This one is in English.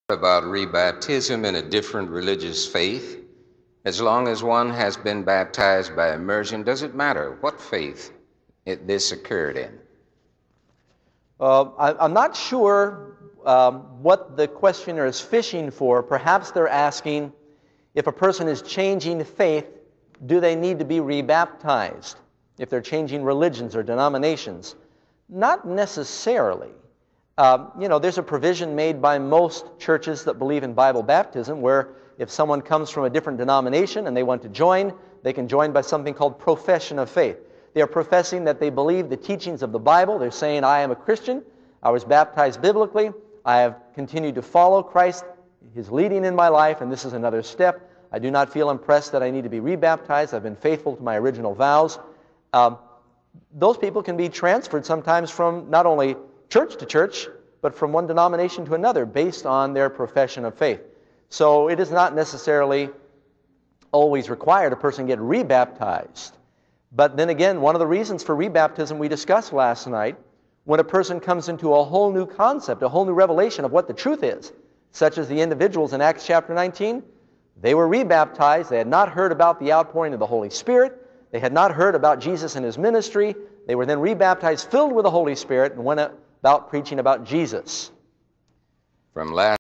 about rebaptism in a different religious faith. As long as one has been baptized by immersion, does it matter what faith this occurred in? I'm not sure what the questioner is fishing for. Perhaps they're asking if a person is changing faith, do they need to be rebaptized? If they're changing religions or denominations. Not necessarily. There's a provision made by most churches that believe in Bible baptism where if someone comes from a different denomination and they want to join, they can join by something called profession of faith. They are professing that they believe the teachings of the Bible. They're saying, I am a Christian. I was baptized biblically. I have continued to follow Christ, His leading in my life, and this is another step. I do not feel impressed that I need to be rebaptized. I've been faithful to my original vows. Those people can be transferred sometimes from not only church to church, but from one denomination to another based on their profession of faith. So it is not necessarily always required a person get rebaptized. But then again, one of the reasons for rebaptism we discussed last night, when a person comes into a whole new concept, a whole new revelation of what the truth is, such as the individuals in Acts chapter 19, they were rebaptized. They had not heard about the outpouring of the Holy Spirit. They had not heard about Jesus and His ministry. They were then rebaptized, filled with the Holy Spirit, and went about preaching about Jesus. From last